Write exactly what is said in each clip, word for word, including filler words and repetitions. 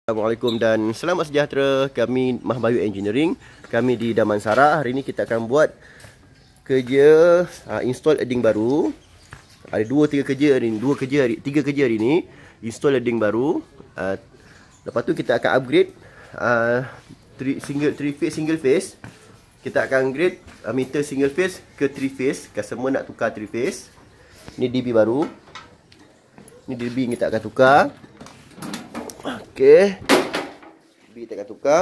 Assalamualaikum dan selamat sejahtera. Kami Mahbayu Engineering. Kami di Damansara. Hari ini kita akan buat kerja uh, install earding baru. Ada dua tiga kerja hari ini, dua kerja hari, tiga kerja hari ini. Install earding baru. Uh, lepas tu kita akan upgrade uh, three, single three phase single phase. Kita akan upgrade uh, meter single phase ke three phase. Customer nak tukar three phase. Ini D B baru. Ini D B kita akan tukar. Okey. B kita akan tukar.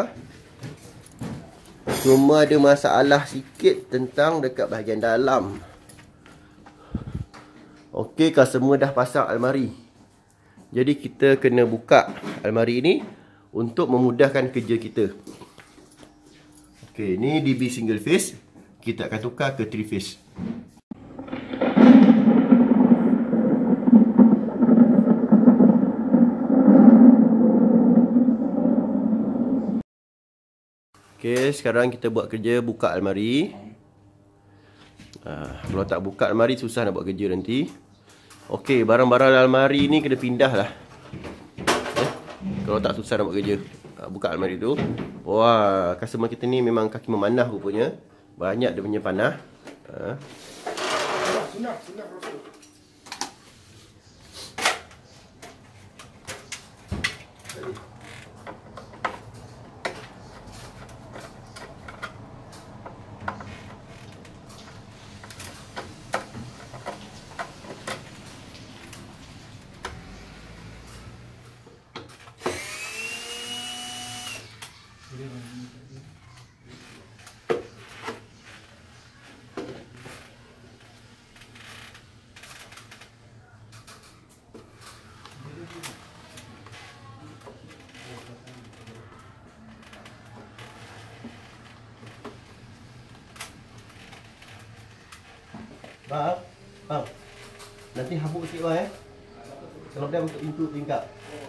Cuma ada masalah sikit tentang dekat bahagian dalam. Okey, customer dah pasang almari. Jadi kita kena buka almari ini untuk memudahkan kerja kita. Okey, ni D B single phase. Kita akan tukar ke three phase. Okey, sekarang kita buat kerja buka almari. Uh, kalau tak buka almari susah nak buat kerja nanti. Okey, barang-barang almari ni kena pindah lah. Eh, kalau tak susah nak buat kerja. Uh, buka almari tu. Wah, customer kita ni memang kaki memanah rupanya. Banyak dia punya panah. Uh. Sunat, sunat, sunat. Faham? Faham? Nanti habuk sikit bang eh. Kalau dia untuk input tingkap.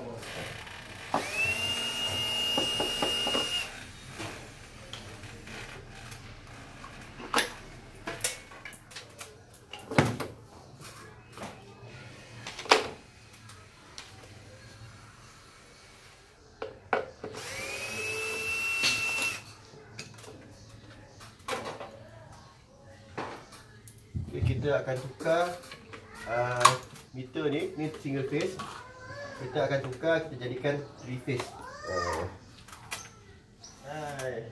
Kita akan tukar uh, meter ni, ni single phase. Kita akan tukar, kita jadikan three phase. Uh. Hai.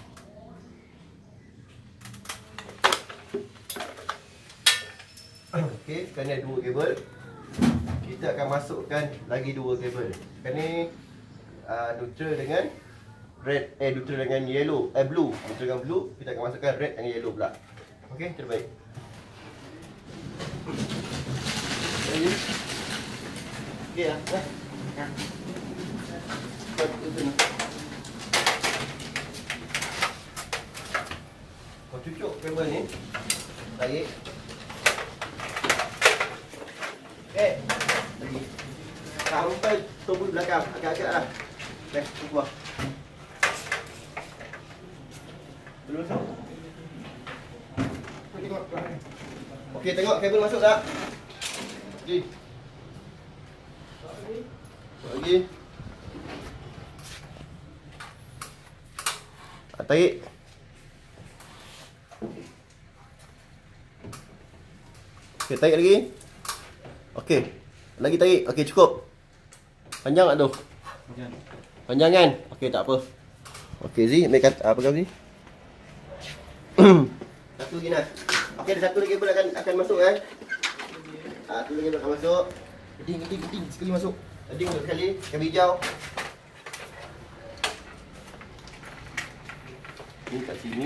Okey, sekarang ni ada dua kabel. Kita akan masukkan lagi dua kabel. Sekarang ni uh, neutral dengan red, eh neutral dengan yellow, eh blue. Neutral dengan blue, kita akan masukkan red dengan yellow pula. Okey, terbaik. Okey lah, eh. Ya. Kau cucuk kabel ni. Tarik. Eh, lagi. Sampai tombol belakang, agak-agak lah. Eh, keluar. Belum masuk. Tengok. Okey, tengok kabel masuk tak? Okey. Lagi. Ah, tarik. Okey, tarik lagi. Okey. Lagi tarik. Okey, cukup. Panjang tak tu? Panjang. Panjang kan? Okey, tak apa. Okey, Zee, ambil kata apa kau Zee? Satu lagi nak. Okey, ada satu lagi kabel akan akan masuk kan? Ah, tu lagi akan masuk. Eding, eding, eding sekali masuk. Eding untuk sekali, kabel hijau. Ini kat sini.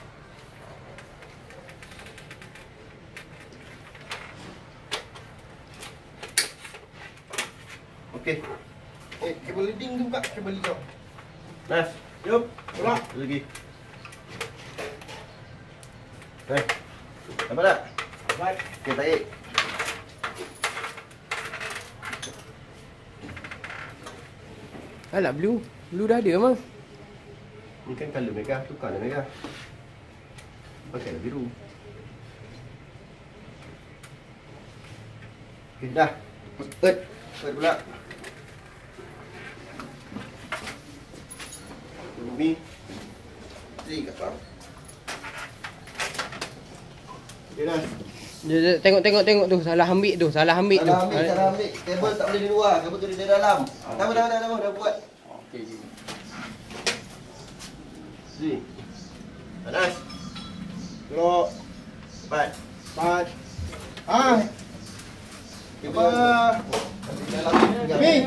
Okey. Eh, kabel eding tu buka, kabel hijau. Nas, jom, tolak lagi. Eh. Nampak tak? Baik. Okey, tarik. Alah, blue. Blue dah ada mah. Ni kan colour mereka, tukarlah mereka. Pakailah biru. Okey, dah. Pet. Pet pula. Mi. Zee kat bawah. Okay, Nas. Dia, dia, tengok tengok tengok tu, salah ambil tu, salah ambil tu. Salah ambil, salah ambil. Kabel tak boleh di luar, kabel tu di dalam. Dah dah dah dah dah buat. Okey okey. Zee. Anas. Tolong. Cepat. Cepat. Ah. Apa? Mi.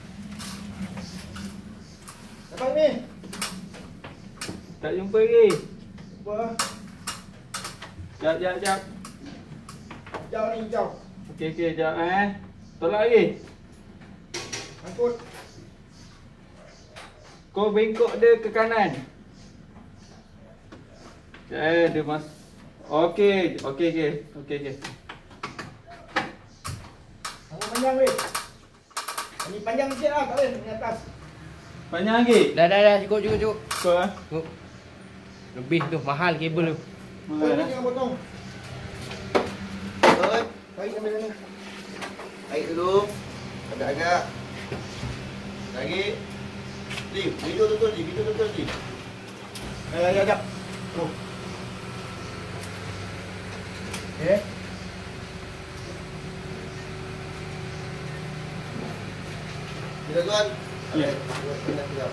Dapat Mi. Tak jumpa lagi. Apa? Jap jap jap. Jauh ni, jauh. Okey okey jap eh. Tolak lagi. Angkut. Kau bengkok dia ke kanan. Eh dia mas. Okey okey okey. Okey okey. Angkut panjang weh. Ini panjang sikit lah, tak boleh ni atas. Panjang lagi. Dah dah dah, cukup cukup cukup. Kau ah. Cukup. Lebih tu, mahal kabel tu. Ni Mana? jangan potong. Oi. Tarik sampai sana. Tarik dulu. Agak-agak. Lagi. Zee, video tutul Zee, video tutul Zee. Eh, jap jap. Oh. Eh. Bila tuan? Ya. Buat banyak sekejap.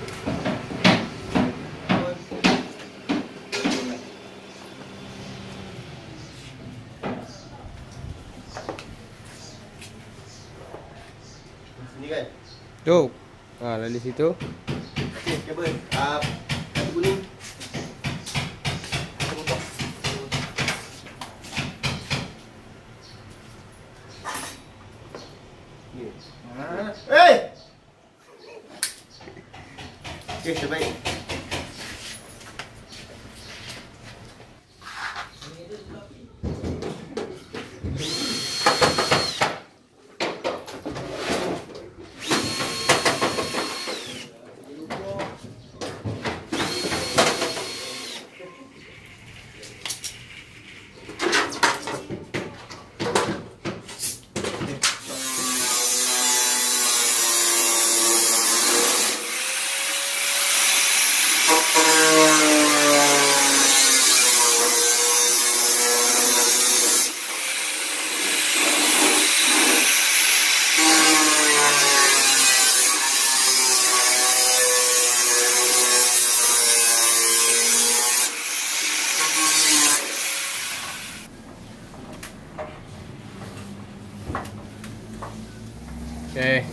Sini kan? Tu. Ha, lalu situ. Okey, kabel. Ah, kartu kuning. Kita potong. Ni. Ah. Eh. Okey, terbaik. Okey.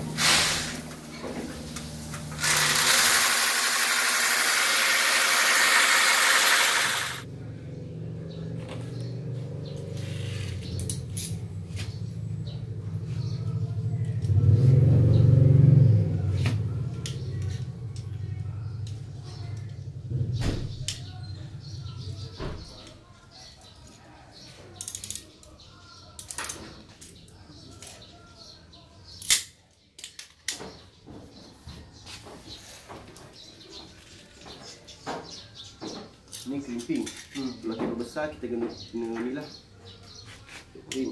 Ni clamping. Hmm, kalau kabel besar kita kena kena ni lah. Clamping.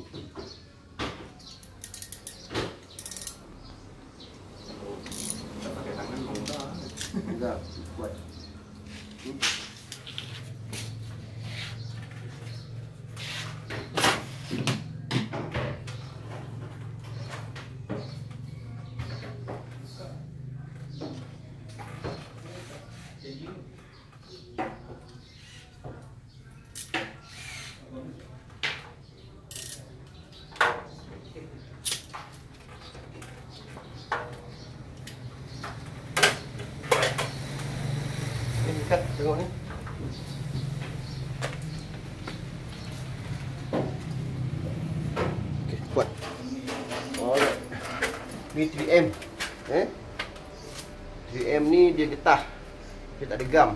Tak pakai tangan mudah. Enggak, kuat. Hmm. Ni dekat, tengok ni. Okey, kuat. Alright. Ni three M. Eh? three M ni dia getah. Dia tak ada gam.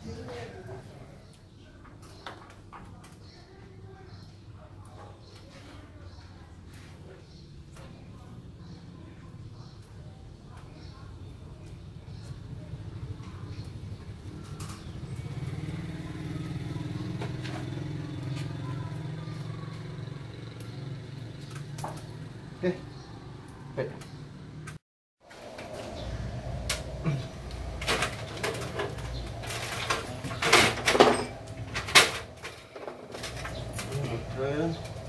Okay. Baik. Neutral.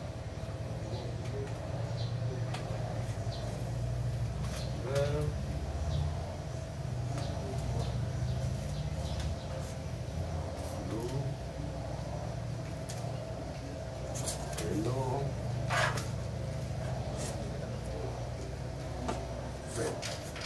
Neutral. Blue. Yellow. Red.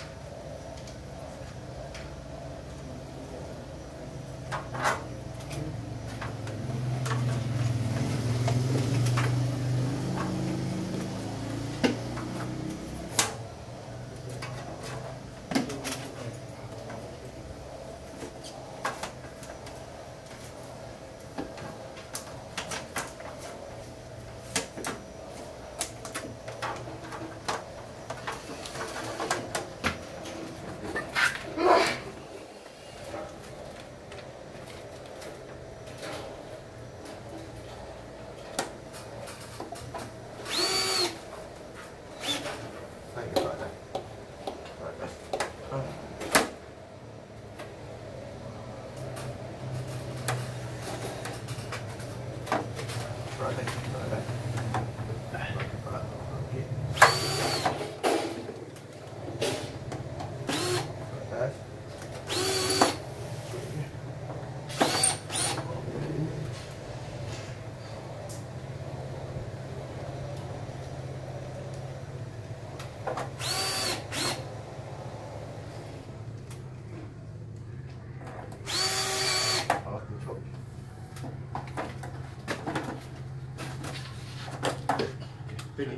Pilih.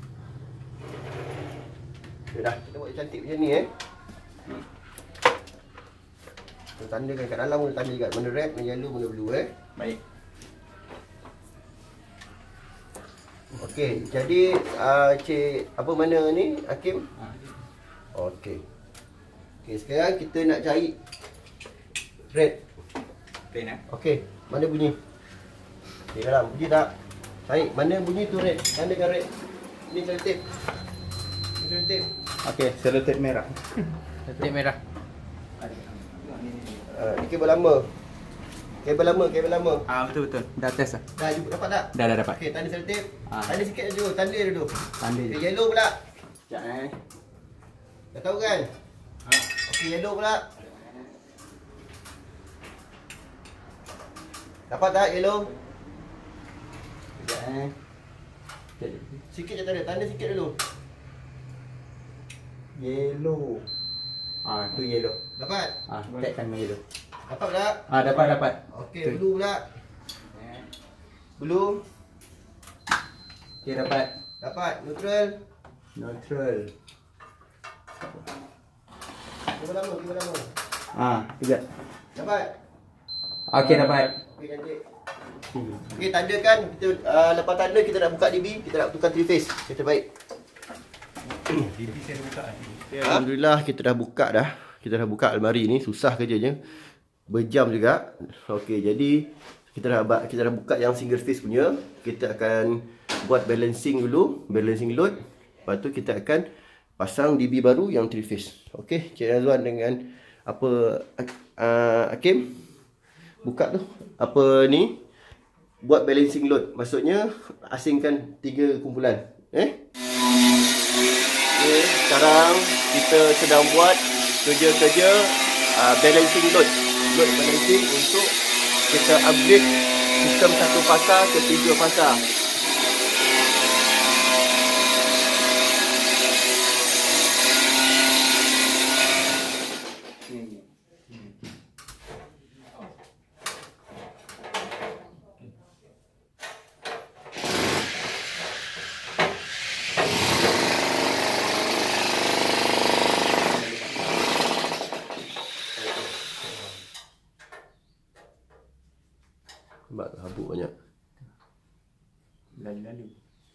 Okay, dah. Kita buat cantik macam ni eh. Hmm. Kita tandakan kat dalam pun tanda juga mana red, mana yellow, mana blue eh. Baik. Okey, jadi uh, cik apa mana ni Hakim? Okey. Okey, sekarang kita nak cari red. Pen eh. Okey, mana bunyi? Di dalam bunyi tak? Baik, mana bunyi tu red? Tandakan red. Ni selotip. Ni selotip. Okey, selotip merah. Selotip merah. Uh, ni kabel lama. Kabel lama, kabel lama. Ah, betul betul. Dah test dah. Dah jumpa dapat tak? Dah dah dapat. Okey, tanda selotip. Ah. Tanda sikit dulu, tanda dulu. Tanda. Okey, yellow pula. Sekejap eh. Dah tahu kan? Ha. Okey, yellow pula. Dapat tak yellow? Sekejap eh. Sikit je tanda, tanda sikit dulu. Yellow. Ah, tu yellow. Dapat? Ah, tagkan dengan yellow. Dapat tak? Ah, dapat dapat. Okey, Tu. blue pula. Blue. Okey, dapat. Dapat, neutral. Neutral. Kabel lama, kabel lama. Ah, sekejap. Dapat? Okey, dapat. Okey, cantik. Okey, tandakan. Kita uh, lepas tanda kita nak buka D B, kita nak tukar three phase. Kita baik. D B saya buka. Okay, alhamdulillah kita dah buka dah. Kita dah buka almari ni, susah kerjanya. Berjam juga. Okey, jadi kita dah kita dah buka yang single phase punya. Kita akan buat balancing dulu, balancing load. Lepas tu kita akan pasang D B baru yang three phase. Okey, Cik Razwan dengan apa uh, Hakim buka tu. Apa ni? Buat balancing load. Maksudnya asingkan tiga kumpulan. Eh? Okay, sekarang kita sedang buat kerja-kerja uh, balancing load. Load balancing untuk kita upgrade sistem satu fasa ke tiga fasa. Nampak habuk banyak. Lalu-lalu.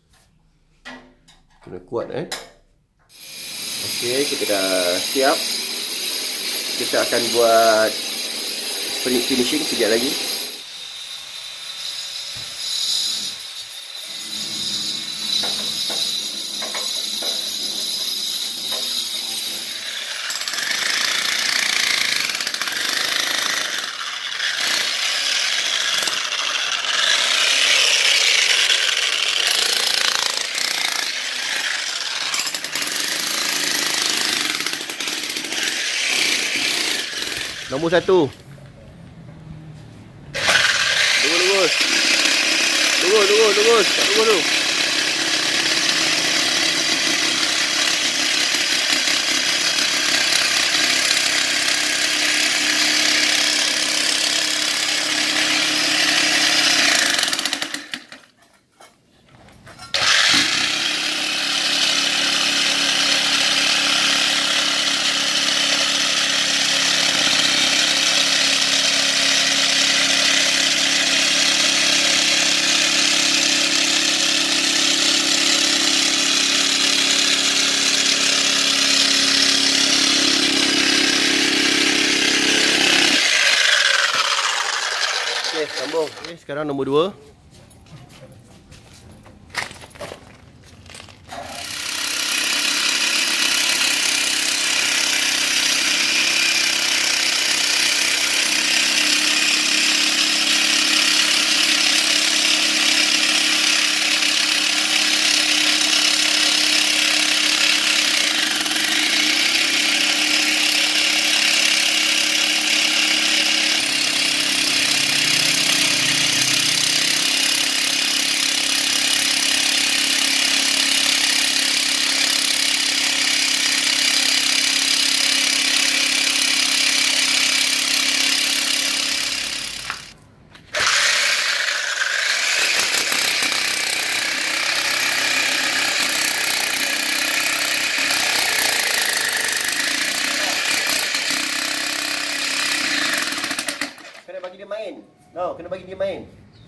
Kena kuat eh. Okey, kita dah siap. Kita akan buat finishing sekejap lagi. Nombor satu. Lurus, lurus. Lurus, lurus, lurus. Tak lurus tu. Okey, sambung. Okey, sekarang nombor dua. Bagi dia main. No, kena bagi dia main.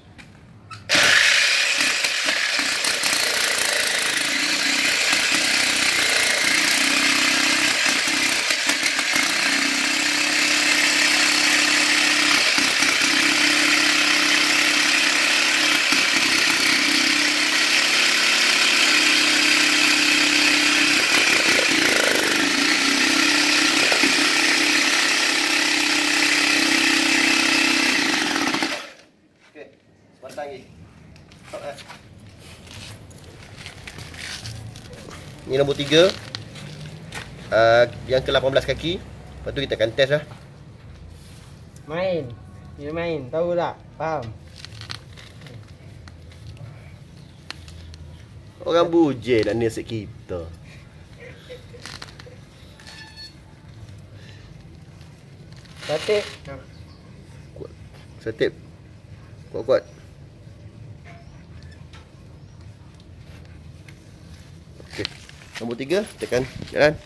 Ini nombor tiga. uh, Yang ke lapan belas kaki. Lepas tu kita akan test lah. Main. Dia main. Tahu tak? Faham? Orang bujel nak nasib kita. Tatip. Kuat. Setip. Kuat-kuat. Okey. Nombor tiga, tekan jalan.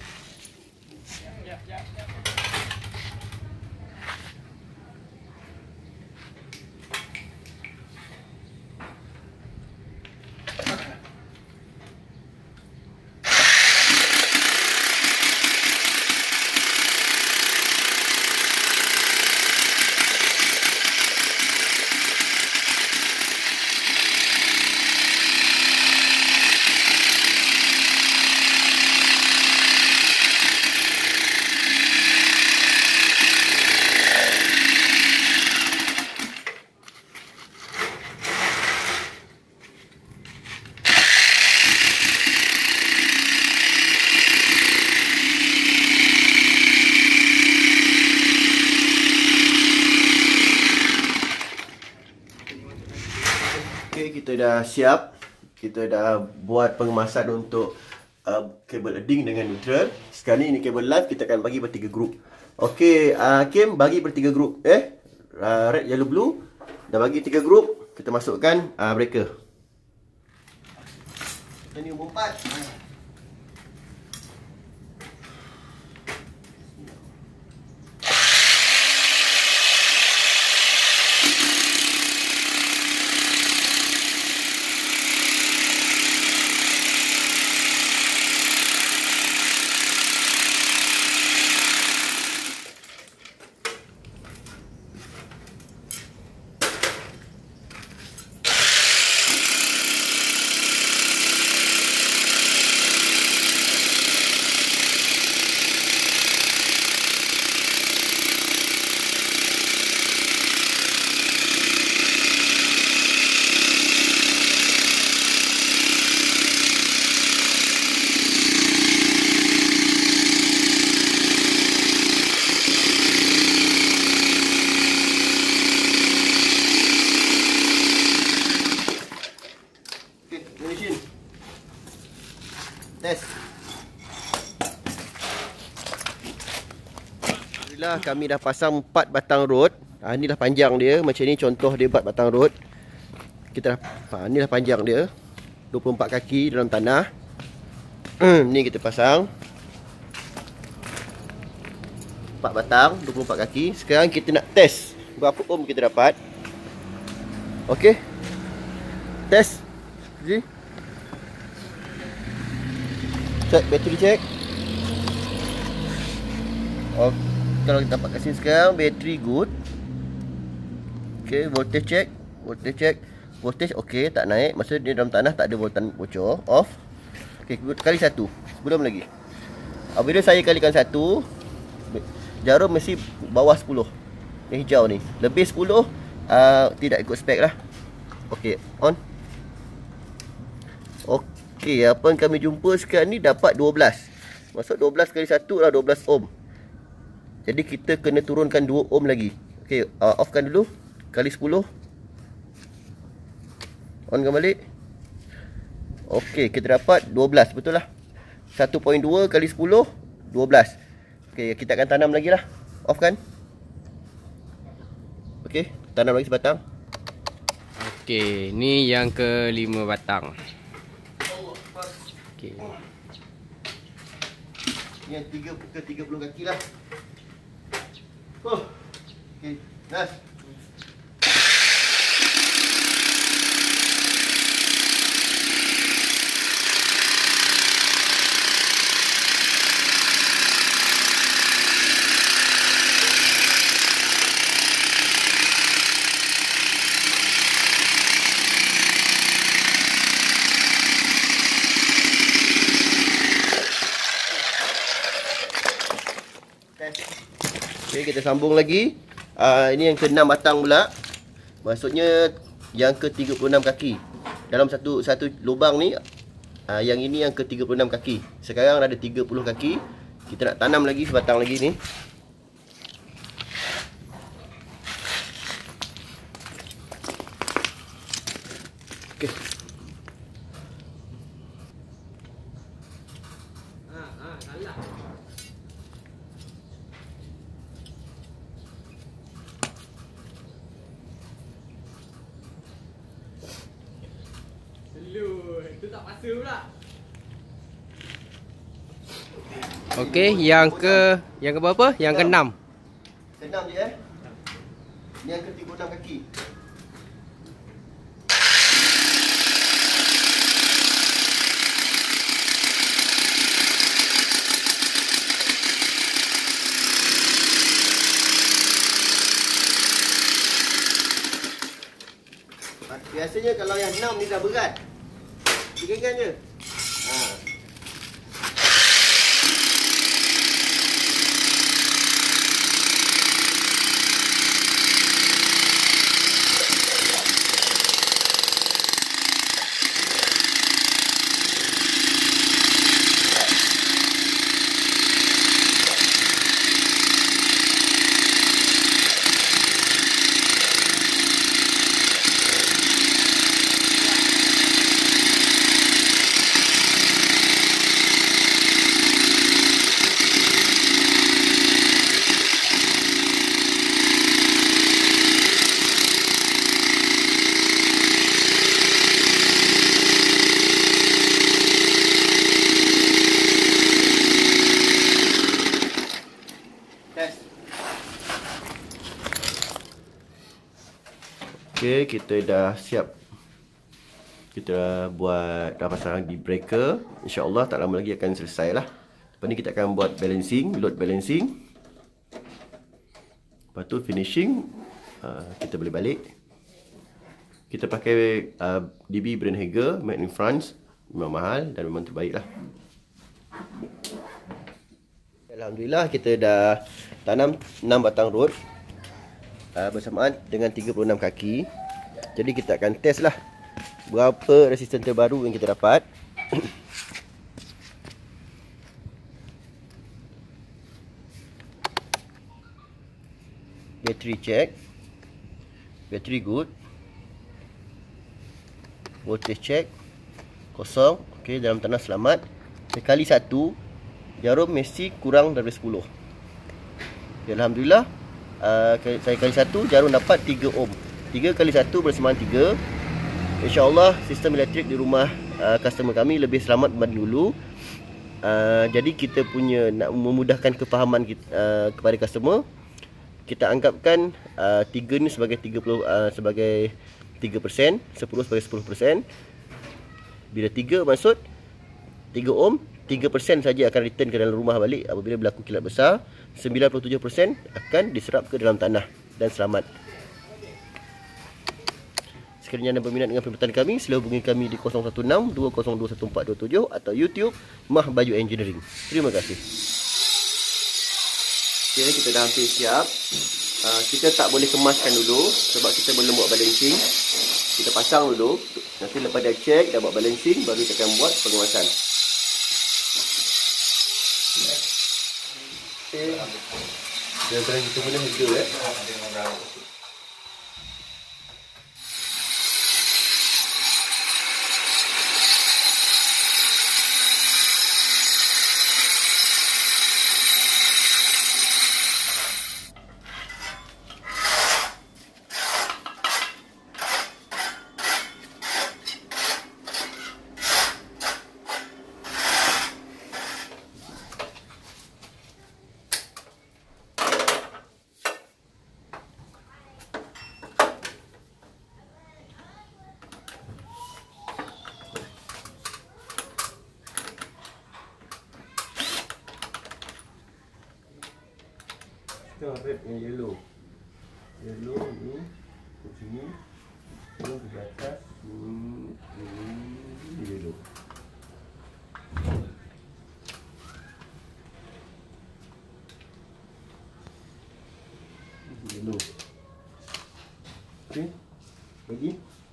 Okey, kita dah siap. Kita dah buat pengemasan untuk uh, kabel leading dengan neutral. Sekarang ni, ini kabel live kita akan bagi bertiga grup. Okey, uh, Kim bagi bertiga grup. Eh, uh, red, yellow, blue. Dah bagi tiga grup. Kita masukkan uh, breaker. Ini nombor empat. Alhamdulillah kami dah pasang empat batang rod. Ha, inilah panjang dia. Macam ni contoh dia empat batang rod. Kita dah, ha, inilah panjang dia. dua puluh empat kaki dalam tanah. Ni kita pasang empat batang, dua puluh empat kaki. Sekarang kita nak test berapa ohm kita dapat. Okey. Test. Jadi check bateri, check. Oh, kalau kita dapat kat sini sekarang, bateri good. Okey, voltage check. Voltage check. Voltage okey, tak naik. Maksudnya dia dalam tanah tak ada voltan bocor. Off. Okey, kali satu. Belum lagi. Apabila saya kalikan satu, jarum mesti bawah sepuluh. Yang hijau ni. Lebih sepuluh, uh, tidak ikut spek lah. Okey, on. Okey, apa yang kami jumpa sekarang ni dapat dua belas. Maksud dua belas kali satu lah dua belas ohm. Jadi kita kena turunkan dua ohm lagi. Okey, uh, offkan dulu. Kali sepuluh. On kembali. Okey, kita dapat dua belas, betul lah. satu perpuluhan dua kali sepuluh, dua belas. Okey, kita akan tanam lagi lah. Off kan? Okey, tanam lagi sebatang. Okey, ni yang kelima batang. Okey. Yang tiga ke tiga puluh kaki lah. Oh. Okey, Nas. Okay, kita sambung lagi. uh, Ini yang ke enam batang pula. Maksudnya yang ke tiga puluh enam kaki. Dalam satu satu lubang ni, uh, yang ini yang ke tiga puluh enam kaki. Sekarang ada tiga puluh kaki. Kita nak tanam lagi sebatang lagi ni. Okay. Okey, yang ke yang ke berapa? Yang ke enam. Senam je eh. Ni yang ke tiga puluh enam kaki. Biasanya kalau yang enam ni dah berat. Ringan je. Ha. Okey, kita dah siap. Kita dah buat, dah pasang lagi breaker. InsyaAllah tak lama lagi akan selesai lah. Lepas ni kita akan buat balancing, load balancing. Lepas tu finishing, uh, kita boleh balik. Kita pakai uh, D B brand Hager, made in France. Memang mahal dan memang terbaik lah. Alhamdulillah kita dah tanam enam batang rod uh, bersamaan dengan tiga puluh enam kaki. Jadi kita akan test lah berapa resisten terbaru yang kita dapat. Battery check. Battery good. Voltage check. Kosong. Okey, dalam tanah selamat. Sekali satu, jarum mesti kurang daripada sepuluh. Okay, Alhamdulillah uh, saya kali satu jarum dapat tiga ohm. tiga kali satu bersamaan tiga. InsyaAllah sistem elektrik di rumah uh, customer kami lebih selamat berbanding dulu. uh, Jadi kita punya nak memudahkan kefahaman kita, uh, kepada customer, kita anggapkan uh, tiga ni sebagai tiga puluh uh, sebagai tiga peratus, sepuluh sebagai sepuluh peratus. Bila tiga maksud tiga ohm, tiga peratus saja akan return ke dalam rumah balik apabila berlaku kilat besar. Sembilan puluh tujuh peratus akan diserap ke dalam tanah dan selamat. Sekiranya anda berminat dengan perkhidmatan kami, sila hubungi kami di kosong satu enam dua kosong dua satu empat dua tujuh atau YouTube Mah Bayu Engineering. Terima kasih. Okay, kita dah hampir siap. Uh, kita tak boleh kemaskan dulu sebab kita belum buat balancing. Kita pasang dulu. Nanti lepas dah check, dah buat balancing, baru kita akan buat pengemasan. Okay. Dan sekarang kita guna harga eh. Kita red yang yellow. Yellow ni ke sini, turun ke atas, ini, ini yellow. Yellow. Okey. Lagi.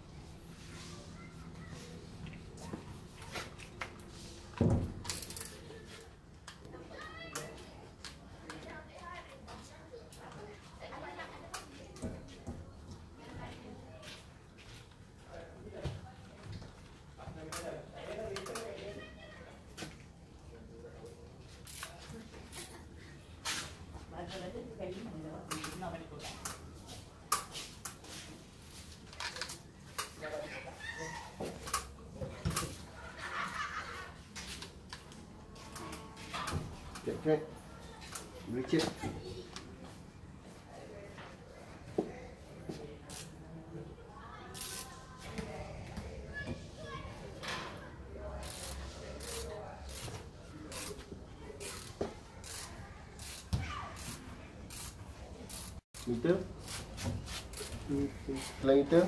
Check, check. Boleh check. Meter. Selain meter.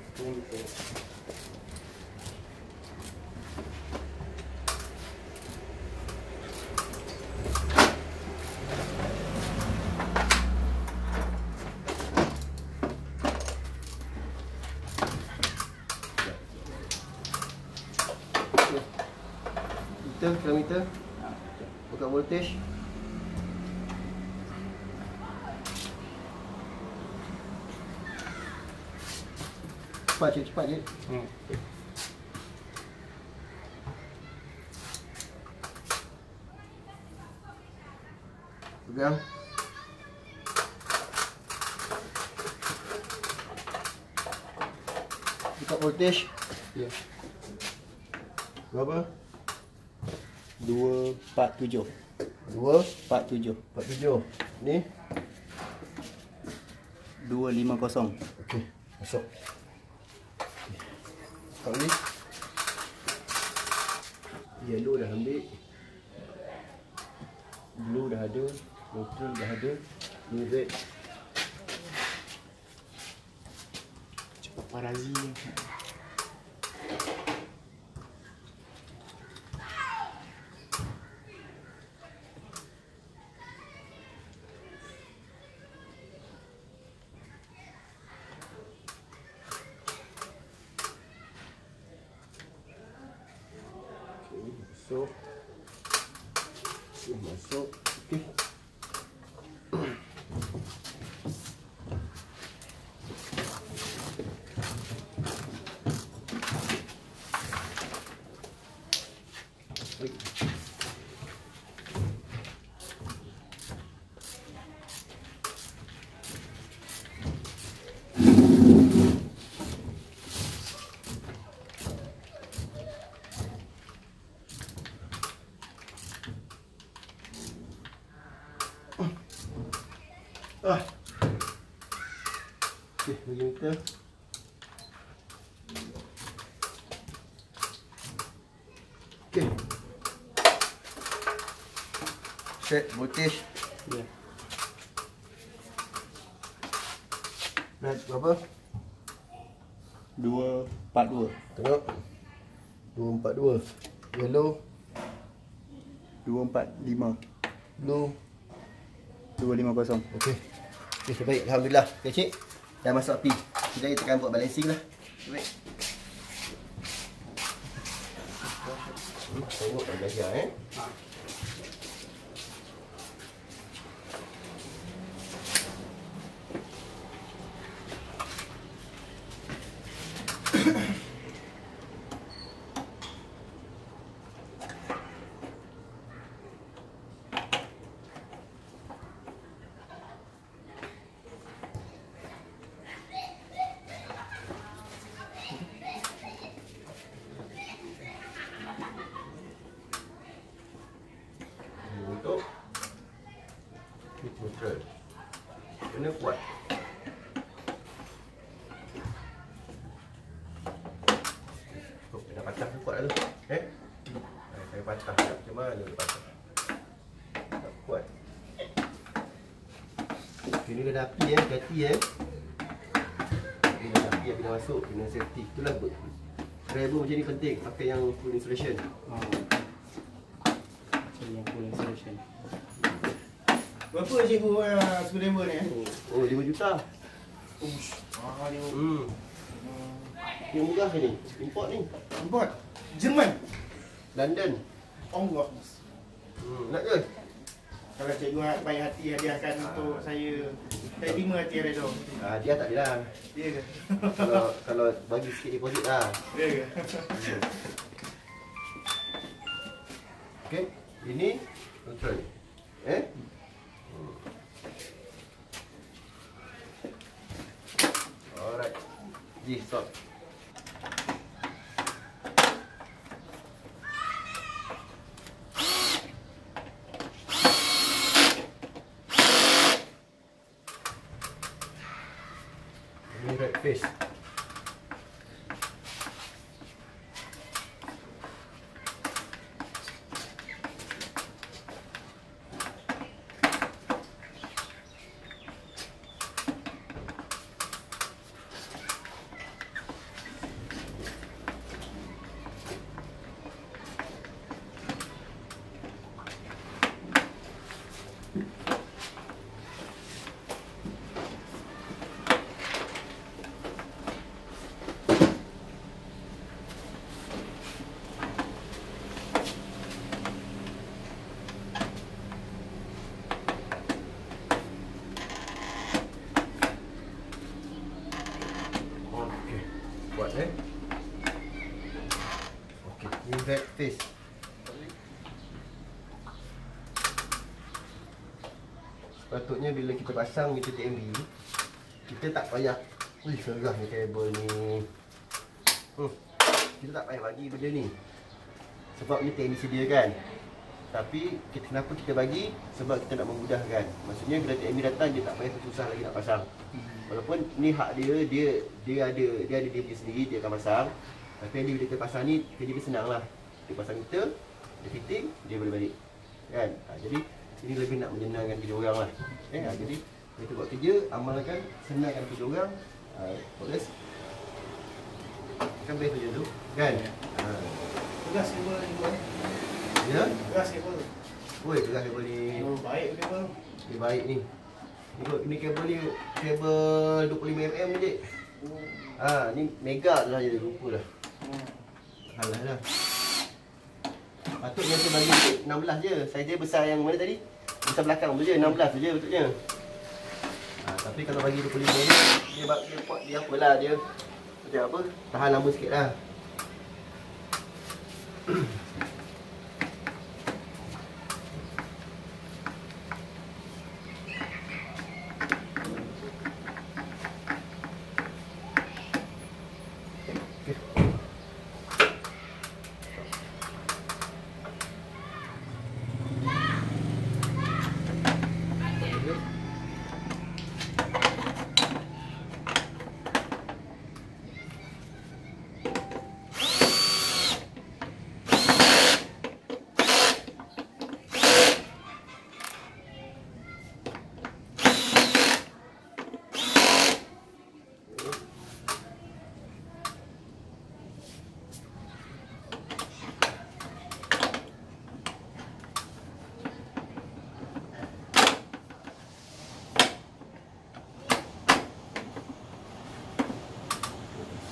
Meter, selain meter. Buka voltage. Cepat je, cepat je. Hmm. Pegang. Buka voltage. Ya. Berapa? dua empat tujuh. dua empat tujuh. empat tujuh. Ni dua lima kosong. okey, masuk. Kau ni yellow dah ambil, blue dah ada, neutral dah ada, ni red. Cepat parazi. Masuk. Okay, masuk. Okey. Okey, bagi meter. Okey. Set voltage. Ya. Nak berapa? dua empat dua. Tengok. dua empat dua. Yellow, dua empat lima. blue. dua lima kosong. Okey. Okey, baik. Alhamdulillah. Okey, cik. Dah masuk api. Kita kita akan buat balancing lah. Baik. Hmm, tengok tak belajar eh. Untuk heat neutral. Kena kuat. Oh, dah patah ke kuat dah tu? Eh? Saya patah tak? Macam mana dia patah? Tak kuat. Okay, ni dah ada api eh, hati eh. Ni dah ada api, api dah masuk, kena safety. Itulah driver macam ni penting, pakai yang full insulation. Oh. Macam yang full installation. Berapa cikgu uh, screwdriver ni? Eh? Oh, lima juta. Ush. Ah, dia Hmm. Yang murah ni, import ni. import. Jerman. London. Allah. Hmm, nak ke? Kalau cikgu baik hati hadiahkan untuk saya. Saya terima hati ada tu. Ah, dia tak adalah. Dia ke? Kalau kalau bagi sikit deposit lah. Dia ke? Okey, ini control. Eh? Alright. Ji, stop. Ini red face. Okey. Buat eh. Okey, ni red face. Sepatutnya bila kita pasang meter T M B, kita tak payah, wih serah ni kabel ni. Hmm. Kita tak payah bagi benda ni. Sebab ni T M B sediakan. Tapi kita, kenapa kita bagi? Sebab kita nak memudahkan. Maksudnya bila T M B datang, dia tak payah susah lagi nak pasang. Walaupun ni hak dia, dia dia ada dia ada dia punya sendiri, dia akan pasang. Tapi bila kita pasang ni, kerja dia senang lah. Dia pasang meter, dia fitting, dia boleh balik. Kan? Ha, jadi ini lebih nak menyenangkan kerja orang lah. Eh, ha, jadi kita buat kerja, amalkan, senangkan kerja orang. Ha, progress. Kan best kerja tu, kan? Ha. Tegas kabel ni buat. Ya? Tegas kabel. Woi, tegas kabel ni. Oh, baik kabel. Ni baik ni. Ni, ni kabel ni, kabel dua puluh lima milimeter ni, Dik. Ha, ni mega lah je, lupa lah. Halah lah. Patutnya saya bagi enam belas je. Saiz dia besar yang mana tadi? Besar belakang tu je, enam belas tu je patutnya. Ha, tapi kalau bagi dua puluh lima ni, dia buat dia buat dia apalah dia. Macam apa? Tahan lama sikit lah.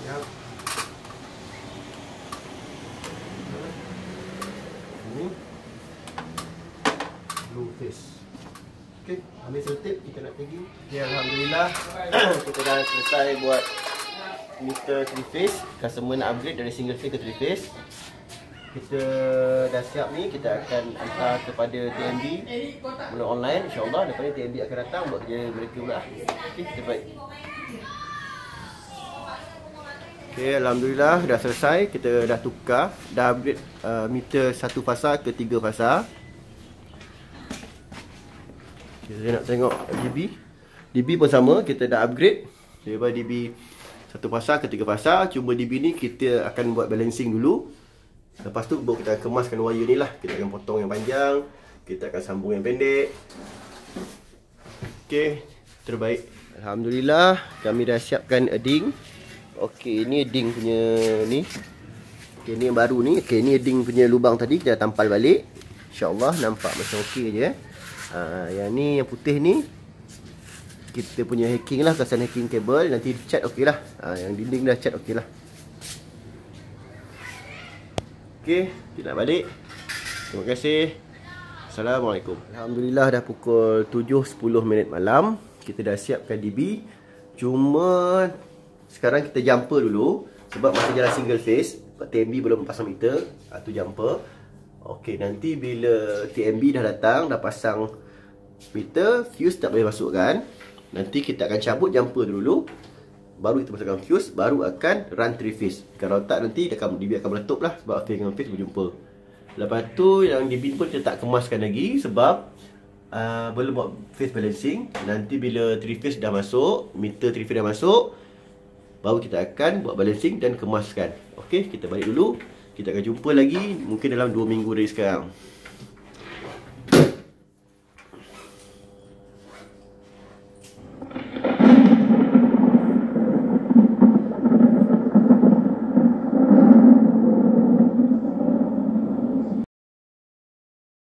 Sekejap. Ini blue face. Okey, ambil selotip kita nak pergi. Okay, alhamdulillah kita dah selesai buat meter three phase. Customer nak upgrade dari single phase ke three phase. Kita dah siap ni, kita akan hantar kepada T M B melalui online, insya-Allah. Lepas ni T M B akan datang buat kerja mereka pula. Okey, terbaik. Okey, alhamdulillah dah selesai. Kita dah tukar, dah upgrade uh, meter satu fasa ke tiga fasa. Okay, saya nak tengok D B. D B pun sama, kita dah upgrade daripada D B satu fasa ke tiga fasa. Cuma D B ni kita akan buat balancing dulu. Lepas tu baru kita akan kemaskan wire ni lah. Kita akan potong yang panjang, kita akan sambung yang pendek. Okey, terbaik. Alhamdulillah kami dah siapkan edding. Okey, ini edding punya ni. Okey, ni yang baru ni. Okey, ni edding punya lubang tadi kita dah tampal balik. InsyaAllah nampak macam okey je. Ha, yang ni yang putih ni kita punya hacking lah, kawasan hacking kabel. Nanti cat okey lah. Ha, yang dinding dah cat okey lah. Okey, kita nak balik. Terima kasih. Assalamualaikum. Alhamdulillah dah pukul tujuh sepuluh minit malam. Kita dah siapkan D B. Cuma sekarang kita jumper dulu sebab masih jalan single phase. T M B belum pasang meter. Itu jumper. Okey, nanti bila T M B dah datang, dah pasang meter, fuse tak boleh masukkan. Nanti kita akan cabut jumper dulu. Baru kita masukkan fuse, baru akan run three phase. Kalau tak nanti D B akan meletup lah sebab phase dengan phase berjumpa. Lepas tu yang D B pun kita tak kemaskan lagi sebab uh, belum buat phase balancing. Nanti bila three phase dah masuk, meter three phase dah masuk, baru kita akan buat balancing dan kemaskan. Okey, kita balik dulu. Kita akan jumpa lagi mungkin dalam dua minggu dari sekarang.